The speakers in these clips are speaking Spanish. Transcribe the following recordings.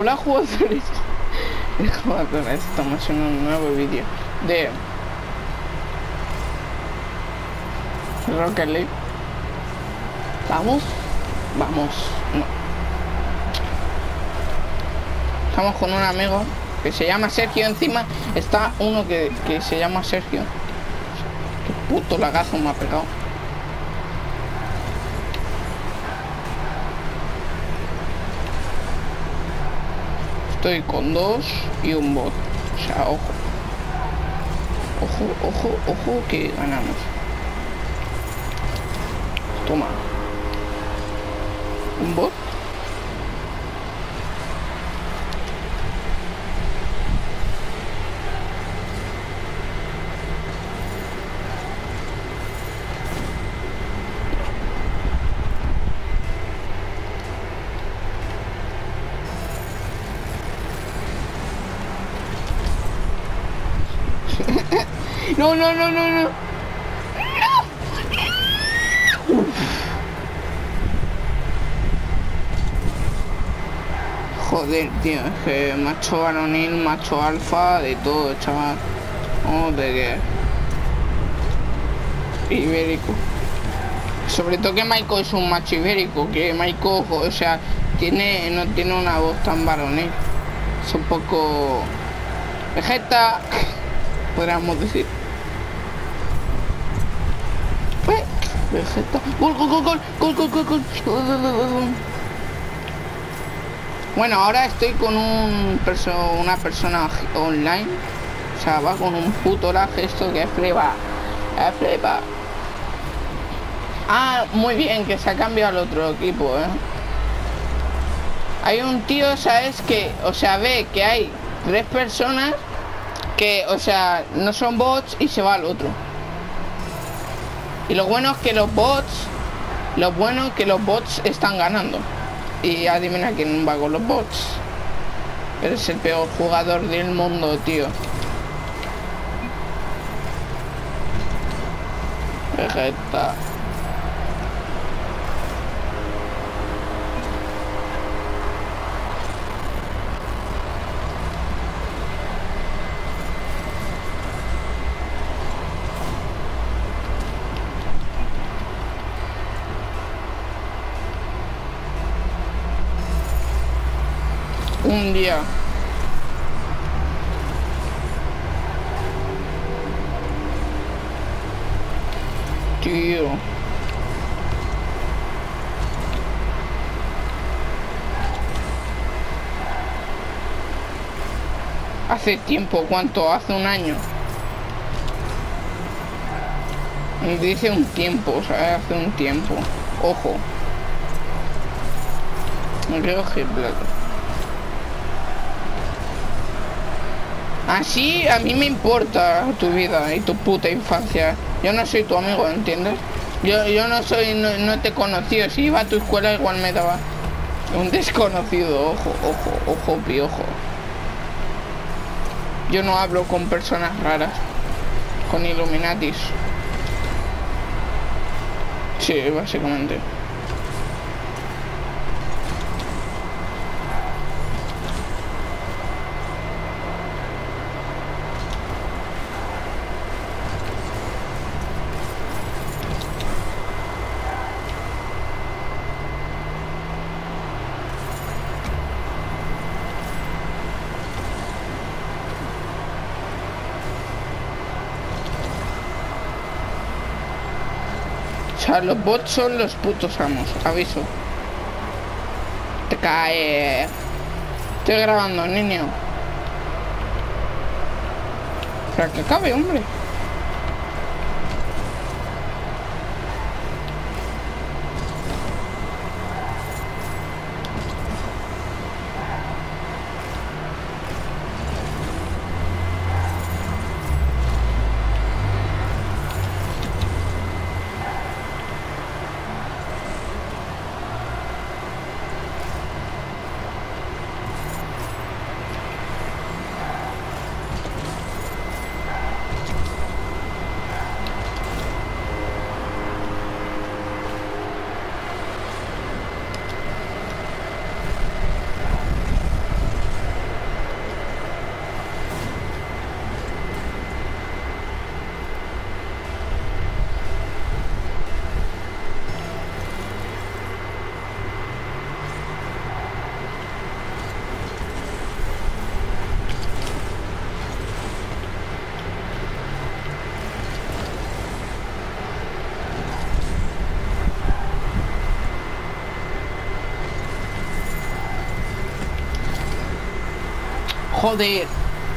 Hola jugadores. Estamos en un nuevo vídeo de Rocket League. Vamos. No. Estamos con un amigo que se llama Sergio. Encima está uno que se llama Sergio. Qué puto lagazo me ha pegado. Estoy con 2 y un bot. O sea, ojo. Ojo que ganamos. Toma. Un bot. No. Joder, tío, es que macho varonil, macho alfa, de todo, chaval. Oh, de qué. Ibérico. Sobre todo que Maiko es un macho ibérico, que Maiko, o sea, no tiene una voz tan varonil. Es un poco Vegeta, podríamos decir. Vegeta. Gol. Bueno, ahora estoy con una persona online. O sea, va con un puto lag esto que flipa. Ah, muy bien, que se ha cambiado al otro equipo, Hay un tío, ¿sabes? Que, o sea, ve que hay 3 personas que, o sea, no son bots y se va al otro. Y lo bueno es que los bots están ganando. Y adivina quién va con los bots. Eres el peor jugador del mundo, tío. Vegeta. Un día. Tío. Hace tiempo, ¿cuánto? Hace un año. Dice un tiempo, o sea, hace un tiempo. Ojo. Me creo que así a mí me importa tu vida y tu puta infancia. Yo no soy tu amigo, ¿entiendes? Yo no te he conocido. Si iba a tu escuela igual me daba un desconocido. Ojo, piojo. Yo no hablo con personas raras, con Illuminatis. Sí, básicamente. O sea, los bots son los putos amos, aviso. Te cae. Estoy grabando, niño. Para que acabe, hombre. Joder.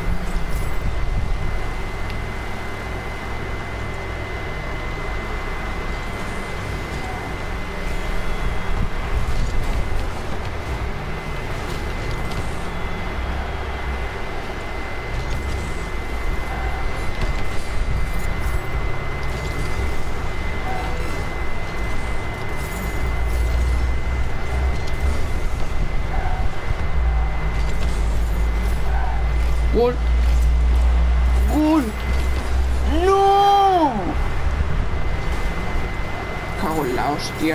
Gol. Gol. No. Cago en la hostia.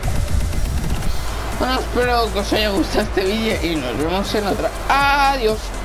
Bueno, espero que os haya gustado este vídeo y nos vemos en otra. Adiós.